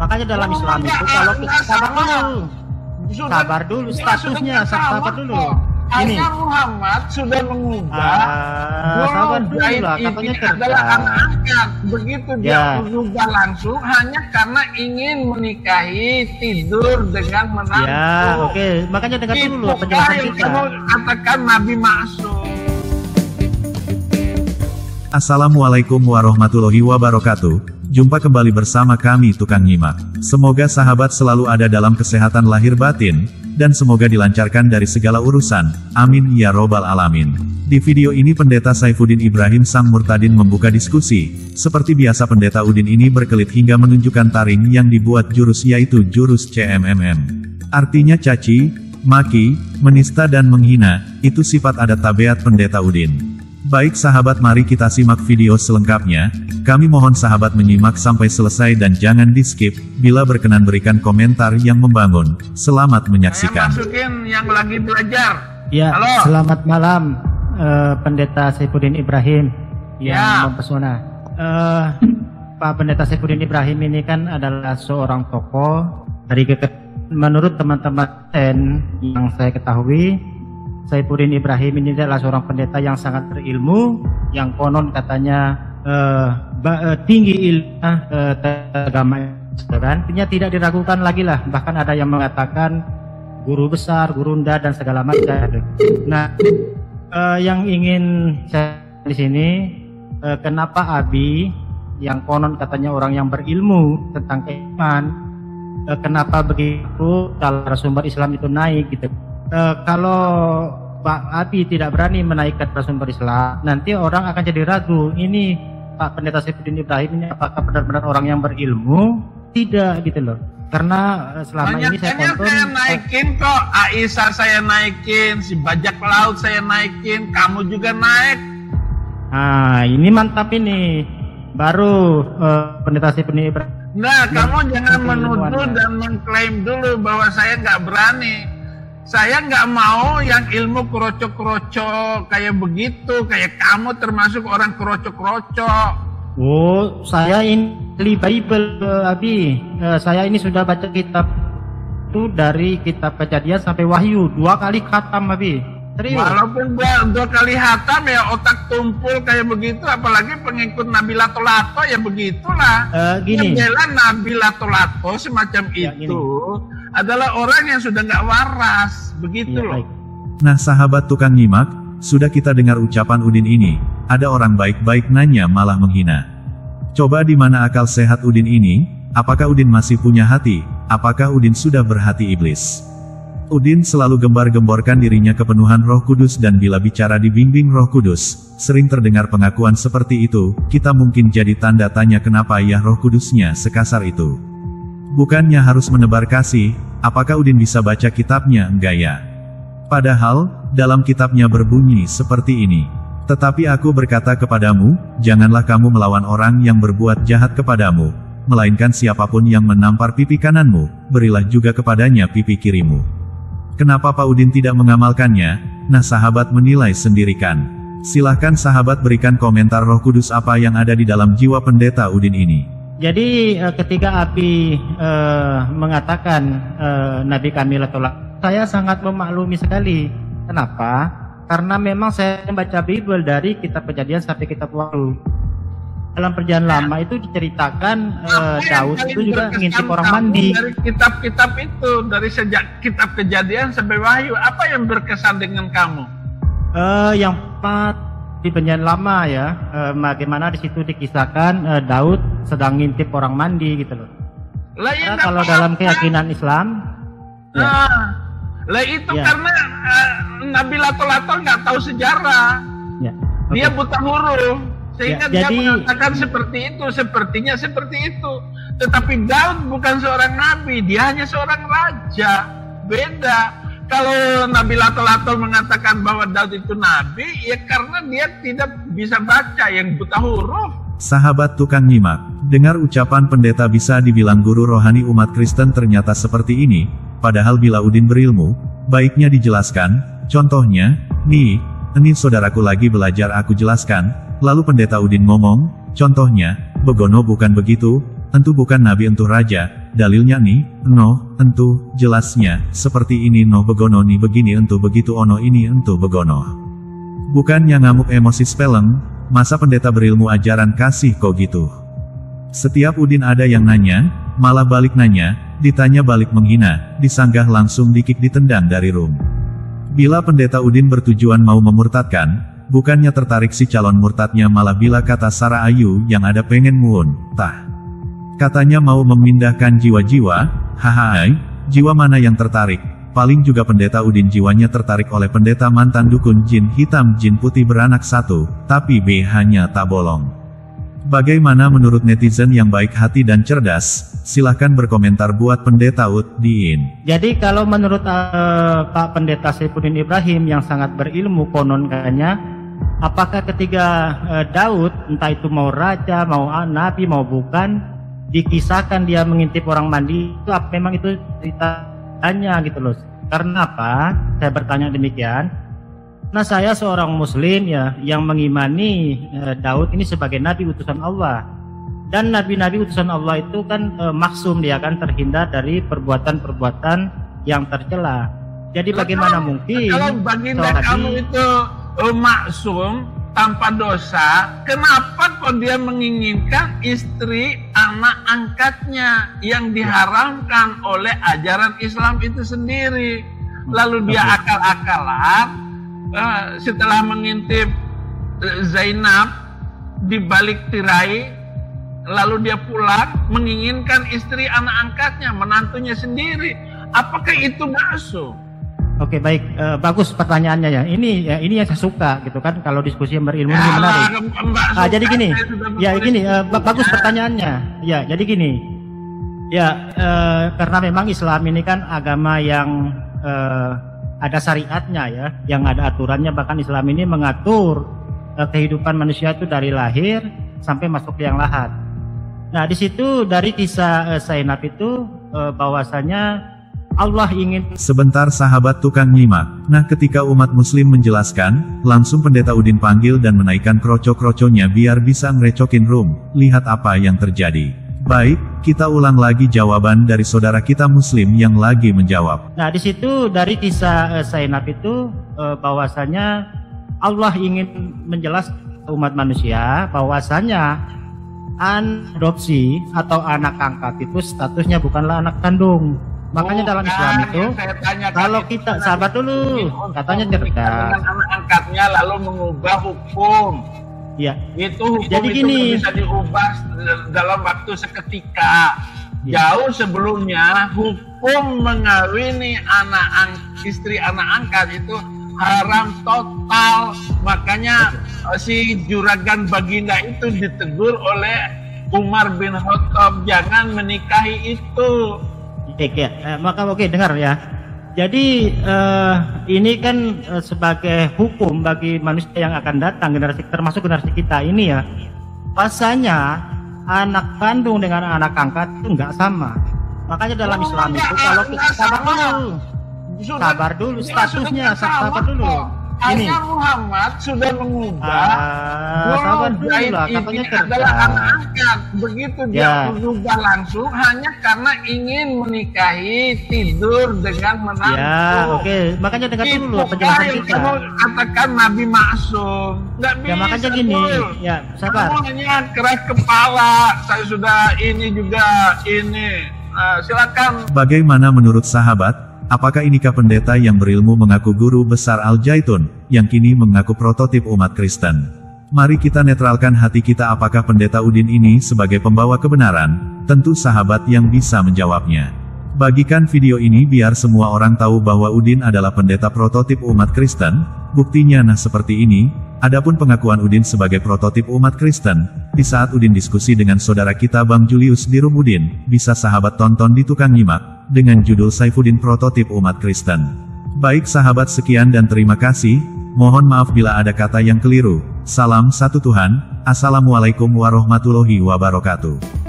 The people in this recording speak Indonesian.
Makanya dalam Islam itu kalau kita sabar dulu statusnya, sabar dulu. Ini Muhammad sudah mengubah sabar dulu lah, ini adalah anak-anak. Begitu dia mengubah langsung hanya karena ingin menikahi, tidur dengan menantu. Ya, oke. Makanya dengar dulu penjelasan kita. Kamu katakan Nabi maksum. Assalamualaikum warahmatullahi wabarakatuh. Jumpa kembali bersama kami Tukang Nyimak. Semoga sahabat selalu ada dalam kesehatan lahir batin, dan semoga dilancarkan dari segala urusan. Amin ya robbal alamin. Di video ini Pendeta Saifuddin Ibrahim Sang Murtadin membuka diskusi. Seperti biasa Pendeta Udin ini berkelit hingga menunjukkan taring yang dibuat jurus, yaitu jurus CMMM. Artinya caci, maki, menista dan menghina. Itu sifat adat tabiat Pendeta Udin. Baik sahabat, mari kita simak video selengkapnya. Kami mohon sahabat menyimak sampai selesai dan jangan di skip. Bila berkenan berikan komentar yang membangun. Selamat menyaksikan. Saya masukin yang lagi belajar. Ya, halo. Selamat malam Pendeta Saifuddin Ibrahim yang mempesona. Pak Pendeta Saifuddin Ibrahim ini kan adalah seorang tokoh dari menurut teman-teman yang saya ketahui, Saifuddin Ibrahim ini adalah seorang pendeta yang sangat berilmu, yang konon katanya tinggi ilmu agama, kan? Artinya tidak diragukan lagi lah. Bahkan ada yang mengatakan guru besar, gurunda dan segala macam. Nah, yang ingin saya di sini, kenapa Abi yang konon katanya orang yang berilmu tentang iman, kenapa begitu kalau sumber Islam itu naik gitu? Kalau Pak Abi tidak berani menaikkan sumber Islam, nanti orang akan jadi ragu, ini Pak Pendeta Saifuddin Ibrahim ini apakah benar-benar orang yang berilmu? Tidak gitu loh. Karena selama ini saya tonton, saya naikin kok, Aisyah saya naikin, si bajak laut saya naikin, kamu juga naik. Nah, ini mantap ini. Baru Pendeta Saifuddin Ibrahim. Nah, kamu jangan menuduh dan mengklaim dulu bahwa saya nggak berani. Saya nggak mau yang ilmu kerocok-kerocok kayak begitu, kayak kamu termasuk orang kerocok-kerocok. Oh, saya ini Bible, Abi. Saya ini sudah baca kitab itu dari kitab Kejadian sampai Wahyu 2 kali khatam, Abi. Serius. Walaupun dua kali khatam ya otak tumpul kayak begitu, apalagi pengikut Nabi Lato-Lato ya begitulah. Gini. Membela Nabi Lato-Lato semacam ya, itu. Gini. Adalah orang yang sudah nggak waras, begitu loh. Baik. Nah sahabat Tukang Nyimak, sudah kita dengar ucapan Udin ini, ada orang baik-baik nanya malah menghina. Coba di mana akal sehat Udin ini? Apakah Udin masih punya hati? Apakah Udin sudah berhati iblis? Udin selalu gembar-gemborkan dirinya kepenuhan Roh Kudus, dan bila bicara dibimbing Roh Kudus, sering terdengar pengakuan seperti itu. Kita mungkin jadi tanda tanya kenapa ya Roh Kudusnya sekasar itu. Bukannya harus menebar kasih, apakah Udin bisa baca kitabnya? Enggak ya? Padahal, dalam kitabnya berbunyi seperti ini. Tetapi aku berkata kepadamu, janganlah kamu melawan orang yang berbuat jahat kepadamu, melainkan siapapun yang menampar pipi kananmu, berilah juga kepadanya pipi kirimu. Kenapa Pak Udin tidak mengamalkannya? Nah sahabat menilai sendirikan. Silahkan sahabat berikan komentar Roh Kudus apa yang ada di dalam jiwa Pendeta Udin ini. Jadi ketika Abi mengatakan Nabi kami Lato-Lato, saya sangat memaklumi sekali. Kenapa? Karena memang saya membaca Bible dari kitab Kejadian sampai kitab Wahyu. Dalam Perjanjian Lama itu diceritakan Daud itu juga ngintip orang mandi. Dari kitab-kitab itu, dari sejak kitab Kejadian sampai Wahyu, apa yang berkesan dengan kamu? Yang di Perjanjian Lama ya, bagaimana di situ dikisahkan Daud sedang ngintip orang mandi gitu loh. Karena kalau dalam keyakinan Islam, itu karena Nabi Lato-Lato nggak tahu sejarah, dia buta huruf, sehingga dia mengatakan seperti itu, sepertinya seperti itu. Tetapi Daud bukan seorang nabi, dia hanya seorang raja, beda. Kalau Nabi Lato-Lato mengatakan bahwa Daud itu nabi, ya karena dia tidak bisa baca, yang buta huruf. Sahabat Tukang Nyimak, dengar ucapan pendeta bisa dibilang guru rohani umat Kristen ternyata seperti ini, padahal bila Udin berilmu, baiknya dijelaskan. Contohnya, nih, ini saudaraku lagi belajar aku jelaskan, lalu pendeta Udin ngomong, contohnya, begono bukan begitu, entu bukan nabi entu raja, dalilnya nih, no, entu, jelasnya, seperti ini no begono nih begini entu begitu ono ini entu begono. Bukannya ngamuk emosi speleng, masa pendeta berilmu ajaran kasih kok gitu. Setiap Udin ada yang nanya, malah balik nanya, ditanya balik menghina, disanggah langsung dikik ditendang dari room. Bila pendeta Udin bertujuan mau memurtadkan, bukannya tertarik si calon murtadnya malah bila kata Sarah Ayu yang ada pengen muun, tah. Katanya mau memindahkan jiwa-jiwa, hahaha, jiwa mana yang tertarik, paling juga pendeta Udin jiwanya tertarik oleh pendeta mantan dukun jin hitam jin putih beranak satu, tapi B hanya tak bolong. Bagaimana menurut netizen yang baik hati dan cerdas? Silahkan berkomentar buat pendeta Udin. Jadi kalau menurut Pak Pendeta Saifuddin Ibrahim yang sangat berilmu konon katanya, apakah ketika Daud, entah itu mau raja, mau nabi, mau bukan, dikisahkan dia mengintip orang mandi, itu apa memang itu ceritanya gitu loh. Karena apa? Saya bertanya demikian. Nah, saya seorang muslim ya yang mengimani Daud ini sebagai nabi utusan Allah. Dan nabi-nabi utusan Allah itu kan maksum, dia kan terhindar dari perbuatan-perbuatan yang tercela. Jadi bagaimana mungkin kalau baginda kamu itu maksum tanpa dosa, kenapa kok dia menginginkan istri anak angkatnya yang diharamkan oleh ajaran Islam itu sendiri? Lalu dia akal-akalan setelah mengintip Zainab di balik tirai, lalu dia pulang menginginkan istri anak angkatnya, menantunya sendiri. Apakah itu masuk? Oke, baik, bagus pertanyaannya ya. Ini yang saya suka gitu kan, kalau diskusi yang berilmu ini menarik. Jadi gini, ya gini, bagus pertanyaannya. Ya, jadi gini. Ya, karena memang Islam ini kan agama yang ada syariatnya ya, yang ada aturannya. Bahkan Islam ini mengatur kehidupan manusia itu dari lahir sampai masuk liang lahat. Nah, di situ dari kisah Zainab itu bahwasanya Allah ingin. Sebentar sahabat tukang nyimak. Nah, ketika umat muslim menjelaskan, langsung pendeta Udin panggil dan menaikkan kroco-kroconya biar bisa ngerecokin room. Lihat apa yang terjadi. Baik, kita ulang lagi jawaban dari saudara kita muslim yang lagi menjawab. Nah, di situ dari kisah Zainab itu bahwasanya Allah ingin menjelaskan umat manusia bahwasanya adopsi atau anak angkat itu statusnya bukanlah anak kandung. Makanya dalam Islam itu, kalau kita sahabat dulu, katanya cerdas. Anak angkatnya lalu mengubah hukum. Ya. Itu hukum jadi itu gini, bisa diubah dalam waktu seketika. Ya. Jauh sebelumnya hukum mengawini istri anak angkat itu haram total. Makanya si juragan baginda itu ditegur oleh Umar bin Khattab, jangan menikahi itu. Oke, dengar ya. Jadi ini kan sebagai hukum bagi manusia yang akan datang, termasuk generasi kita ini ya. Rasanya anak kandung dengan anak angkat itu nggak sama. Makanya dalam Islam itu kalau kita sabar dulu statusnya, sabar dulu. Ini Muhammad sudah mengubah sabar dulu lah, katanya adalah anak angkat. Begitu dia berubah langsung hanya karena ingin menikahi, tidur dengan menantu. Ya, oke. Makanya dengar dulu penjelasan kita. Kamu katakan Nabi maksum. Nggak bisa. Ya makanya gini, ya sabar. Kamu hanya keras kepala. Saya sudah ini juga ini. Silakan. Bagaimana menurut sahabat? Apakah inikah pendeta yang berilmu mengaku guru besar Al-Jaitun, yang kini mengaku prototip umat Kristen? Mari kita netralkan hati kita, apakah pendeta Udin ini sebagai pembawa kebenaran? Tentu sahabat yang bisa menjawabnya. Bagikan video ini biar semua orang tahu bahwa Udin adalah pendeta prototip umat Kristen. Buktinya nah seperti ini. Adapun pengakuan Udin sebagai prototip umat Kristen, di saat Udin diskusi dengan saudara kita Bang Julius di Room Udin, bisa sahabat tonton di Tukang Nyimak, dengan judul Saifuddin Prototip Umat Kristen. Baik sahabat, sekian dan terima kasih, mohon maaf bila ada kata yang keliru. Salam satu Tuhan, Assalamualaikum warahmatullahi wabarakatuh.